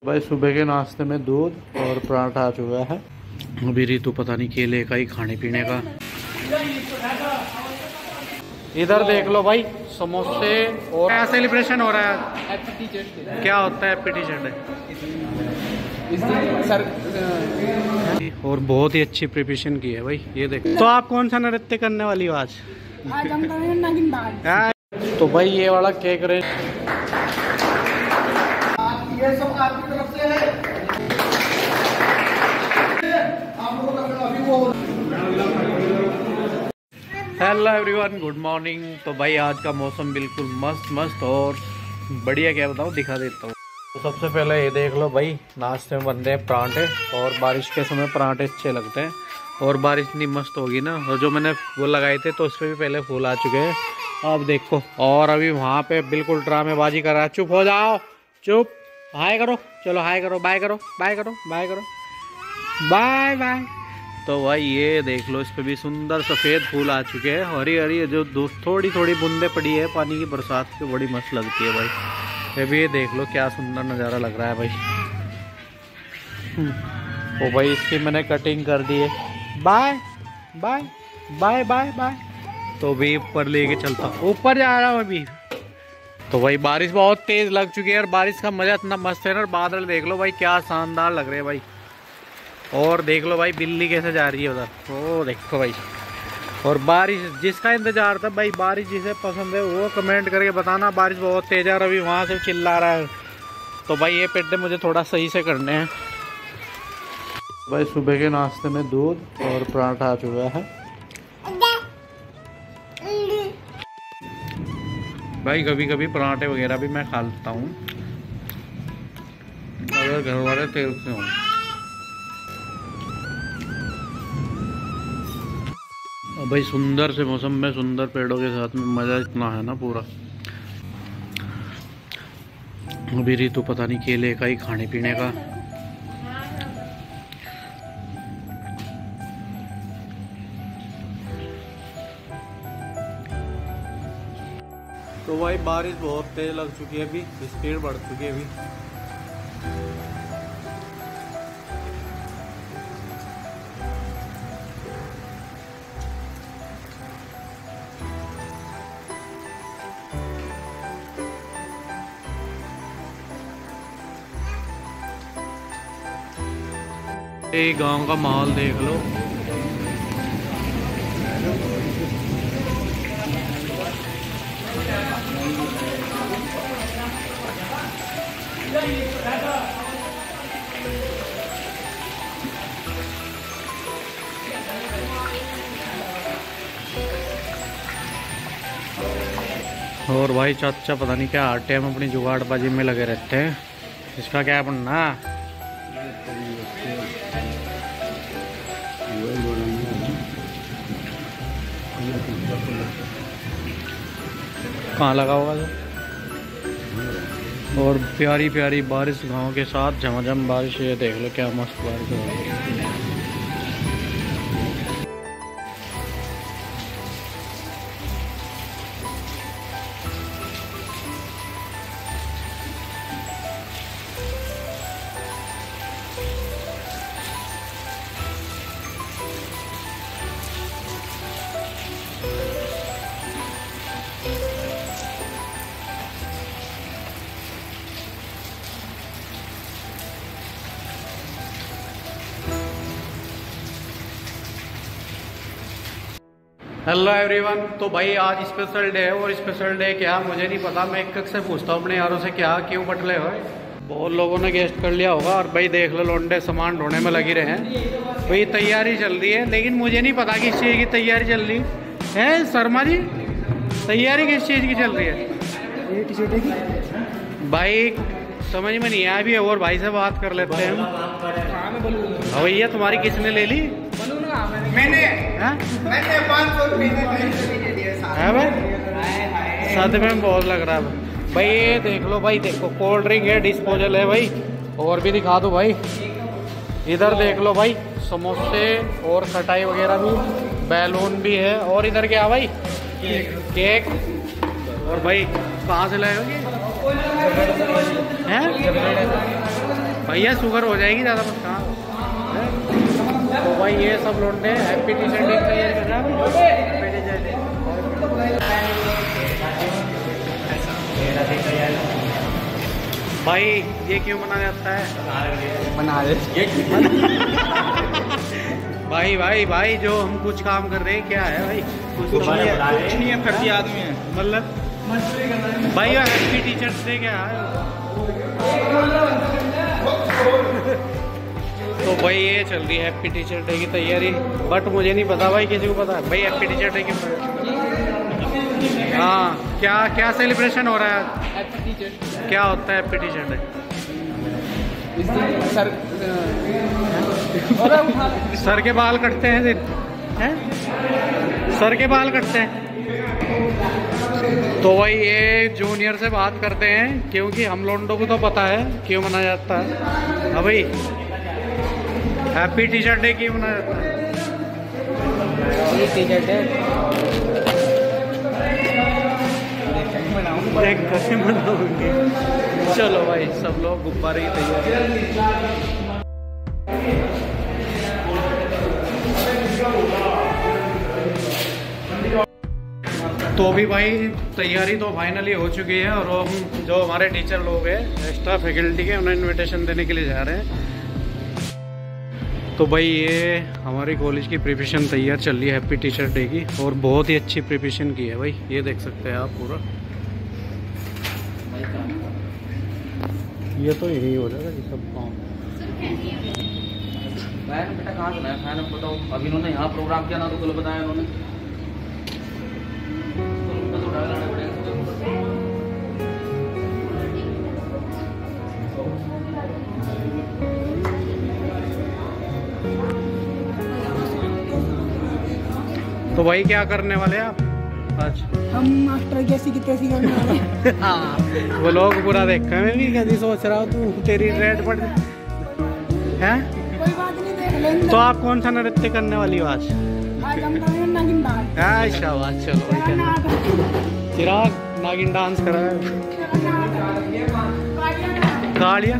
भाई सुबह के नाश्ते में दूध और पराठा आ चुका है। अभी रीतु पता नहीं केले का ही खाने पीने का। इधर देख लो भाई समोसे और क्या सेलिब्रेशन हो रहा है। Happy teachers day. क्या होता है हैप्पी टीचर्स डे? और बहुत ही अच्छी प्रिपरेशन की है भाई, ये देखो। तो आप कौन सा नृत्य करने वाली हो आज? हम करेंगे नागिन डांस। तो भाई ये वाला केक रेंज ये सब आपकी तरफ से है। आप लोगों का अभी वो हेलो एवरीवन, गुड मॉर्निंग। तो भाई आज का मौसम बिल्कुल मस्त और बढ़िया, क्या बताऊँ, दिखा देता हूँ। तो सबसे पहले ये देख लो भाई, नाश्ते में बन रहे हैं पराठे। और बारिश के समय पराठे अच्छे लगते हैं। और बारिश इतनी मस्त होगी ना, और जो मैंने वो लगाए थे तो उस पर भी पहले फूल आ चुके हैं। अब देखो, और अभी वहाँ पे बिल्कुल ड्रामेबाजी कर रहा है। चुप हो जाओ, चुप। हाय करो, चलो हाय करो, बाय करो, बाय करो, बाय करो, बाय बाय। तो भाई ये देख लो, इस पे भी सुंदर सफ़ेद फूल आ चुके हैं। हरी हरी जो थोड़ी थोड़ी बूंदे पड़ी है पानी की, बरसात की, बड़ी मस्त लगती है भाई। ये भी देख लो क्या सुंदर नज़ारा लग रहा है भाई। तो भाई इसकी मैंने कटिंग कर दी है। Bye bye bye bye bye. तो भी ऊपर लेके चलता हूँ, ऊपर जा रहा हूँ अभी। तो भाई बारिश बहुत तेज लग चुकी है और बारिश का मजा इतना मस्त है ना। बादल देख लो भाई क्या शानदार लग रहे हैं भाई। और देख लो भाई बिल्ली कैसे जा रही है उधर, ओ देखो भाई। और बारिश जिसका इंतजार था भाई, बारिश जिसे पसंद है वो कमेंट करके बताना। बारिश बहुत तेज है और अभी वहाँ से चिल्ला रहा है। तो भाई ये पेड्डे मुझे थोड़ा सही से करने हैं। भाई सुबह के नाश्ते में दूध और पराठा आ चुका है। भाई कभी कभी पराठे वगैरह भी मैं खा लेता हूँ अगर घर वाले तेल से हों। भाई सुंदर से मौसम में सुंदर पेड़ों के साथ में मज़ा इतना है ना पूरा। अभी रीतु पता नहीं केले का ही खाने पीने का। तो भाई बारिश बहुत तेज लग चुकी है, अभी स्पीड बढ़ चुकी है अभी। ये गांव का माहौल देख लो। और भाई चाचा पता नहीं क्या हर टाइम अपनी जुगाड़बाजी में लगे रहते हैं। इसका क्या बनना? कहाँ लगा होगा तो? और प्यारी प्यारी बारिश गांव के साथ, झमाझम बारिश। ये देख लो क्या मस्त बारिश हो रही है। Hello everyone. तो भाई आज स्पेशल डे है, और स्पेशल डे क्या मुझे नहीं पता। मैं एक से पूछता हूँ अपने यारों से, क्या क्यों बटले हो। बहुत लोगों ने गेस्ट कर लिया होगा। और भाई देख लो लोंडे सामान ढोने में लगी रहे हैं भाई। तैयारी चल रही है, लेकिन मुझे नहीं पता किस चीज़ की तैयारी चल रही है। शर्मा जी, तैयारी किस चीज़ की चल रही है भाई? समझ में नहीं आया अभी। और भाई से बात कर लेते हैं हम। भैया तुम्हारी किसने ले ली? मैंने 500 रुपये है भाई, सच में बहुत लग रहा है भाई। ये देख लो भाई, देखो कोल्ड ड्रिंक है, डिस्पोजल है भाई। और भी दिखा दो भाई, इधर देख लो भाई, समोसे और खटाई वगैरह भी, बैलून भी है। और इधर क्या भाई? केक। और भाई कहाँ से लाए हो ये? हैं? भैया शुगर हो जाएगी ज़्यादा मत खा। तो भाई ये सब लौंडे हैप्पी टीचर डे तैयारी कर रहा है। भाई ये क्यों मनाया जाता है? बना दे भाई भाई भाई जो हम कुछ काम कर रहे हैं क्या है भाई? कुछ नहीं है, फर्जी आदमी है मतलब भाई हैप्पी टीचर्स डे क्या है? तो भाई ये चल रही है हैप्पी टीचर डे की तैयारी, बट मुझे नहीं पता भाई, किसी को पता है भाई हैप्पी टीचर डे क्यों? हाँ क्या क्या सेलिब्रेशन हो रहा है? हैप्पी टीचर क्या होता है happy teacher day? Sir sir के बाल कटते हैं दिन हैं? सर के बाल कटते हैं। तो भाई ये जूनियर से बात करते हैं क्योंकि हम लोगों को तो पता है क्यों मनाया जाता है। हाँ भाई हैप्पी टीचर डे क्यों मनाया जाता है? टीचर डे कैसे मनाओगे? चलो भाई सब लोग गुब्बारे की तैयारी। तो भी भाई तैयारी तो फाइनली हो चुकी है और हम जो हमारे टीचर लोग हैं एक्स्ट्रा फैकल्टी के उन्हें इनविटेशन देने के लिए जा रहे हैं। तो भाई ये हमारी कॉलेज की प्रिपरेशन तैयार चल रही है हैप्पी टीचर डे की, और बहुत ही अच्छी प्रिपरेशन की है भाई, ये देख सकते हैं आप पूरा। ये तो यही हो जाएगा सब काम। बेटा कहाँ चला है फैन? बताओ अभी इन्होंने यहाँ प्रोग्राम किया ना तो कल बताया इन्होंने। तो भाई क्या करने वाले हैं आप आज? हम मास्टर जैसी की तैसी करने वाले हैं। हाँ वो लोग पूरा देखा, मैं भी कभी सोच रहा हूँ तू तेरी रेड पड़ हैं। कोई बात नहीं, देख लेंगे। तो आप कौन सा नृत्य करने वाली हो आज? आज हम करेंगे नागिन डांस। शाबाश चलो। चिराग नागिन डांस करा है। कालिया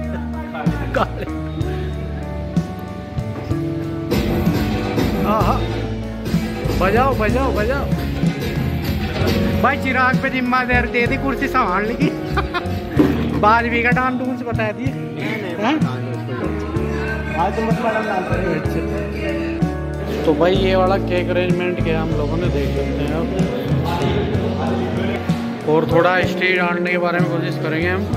बजाओ बजाओ बजाओ भाई। चिराग पे जिम्मेदारी दे दी कुर्सी संभालने की। बाजवी का डांस डूंस बता दिए। तो भाई ये वाला केक अरेंजमेंट किया हम लोगों ने, देख सकते हैं आप। और थोड़ा स्टेज डालने के बारे में कोशिश करेंगे हम।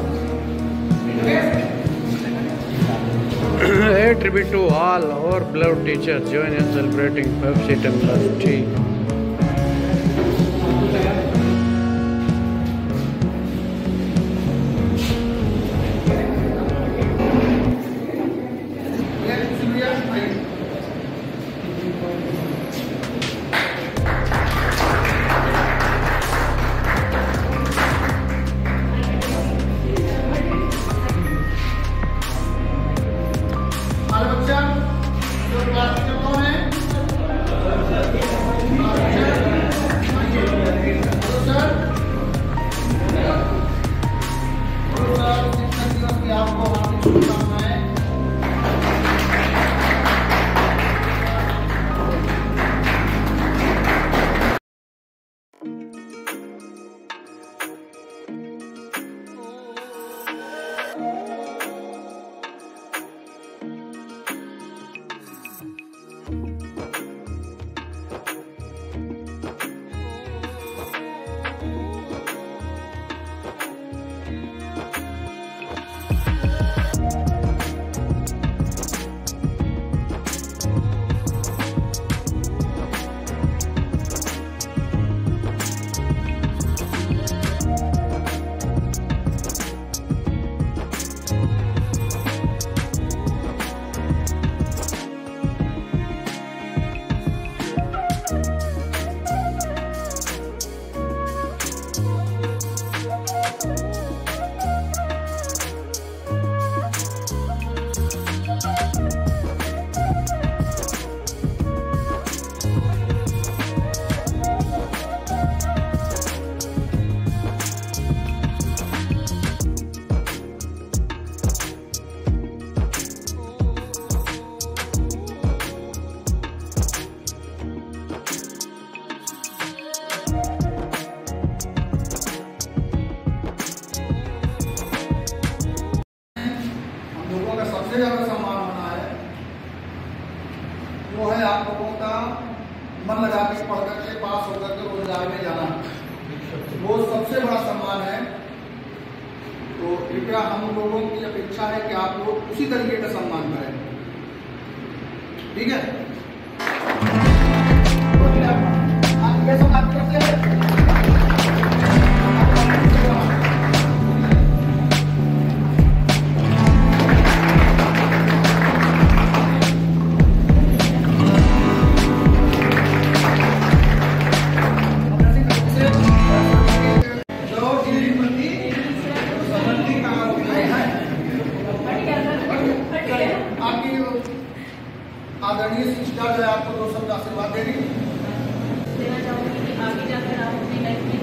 A tribute to all our beloved teachers, join us celebrating Pepsi 10+T. सबसे ज्यादा सम्मान होना है वो है आप लोगों का मन लगा के पढ़ करके पास होकर के रोजगार में जाना, वो सबसे बड़ा सम्मान है। तो कृपया हम लोगों की अपेक्षा है कि आप लोग उसी तरीके का सम्मान करें, ठीक है। आदरणीय शिक्षिका जो है आपको 2 शब्द आशीर्वाद देगी। देना चाहूंगी कि आगे जाकर आप अपनी लाइफ में